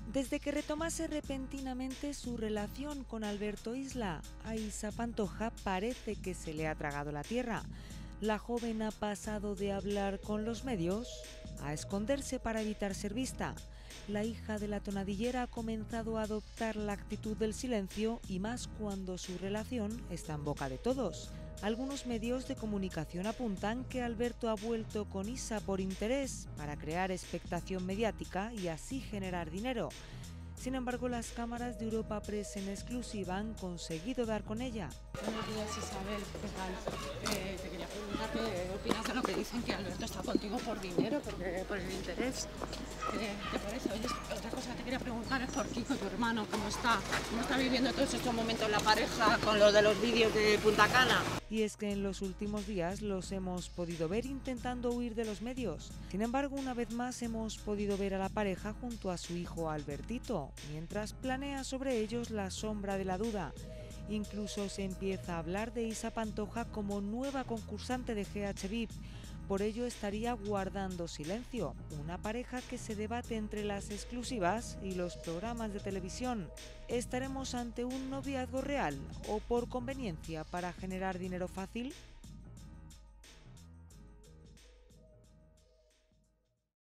Desde que retomase repentinamente su relación con Alberto Isla, a Isa Pantoja parece que se le ha tragado la tierra. La joven ha pasado de hablar con los medios a esconderse para evitar ser vista. La hija de la tonadillera ha comenzado a adoptar la actitud del silencio y más cuando su relación está en boca de todos. Algunos medios de comunicación apuntan que Alberto ha vuelto con Isa por interés, para crear expectación mediática y así generar dinero. Sin embargo, las cámaras de Europa Press en exclusiva han conseguido dar con ella. Buenos días, Isabel, ¿qué tal? Te quería preguntar qué opinas de lo que dicen que Alberto está contigo por dinero, por el interés. ¿Te parece? Oye, otra cosa que te quería preguntar es por Kiko, tu hermano, ¿cómo está viviendo todos estos momentos la pareja con lo de los vídeos de Punta Cana? Y es que en los últimos días los hemos podido ver intentando huir de los medios. Sin embargo, una vez más hemos podido ver a la pareja junto a su hijo Albertito, mientras planea sobre ellos la sombra de la duda. Incluso se empieza a hablar de Isa Pantoja como nueva concursante de GH VIP. Por ello estaría guardando silencio, una pareja que se debate entre las exclusivas y los programas de televisión. ¿Estaremos ante un noviazgo real o por conveniencia para generar dinero fácil?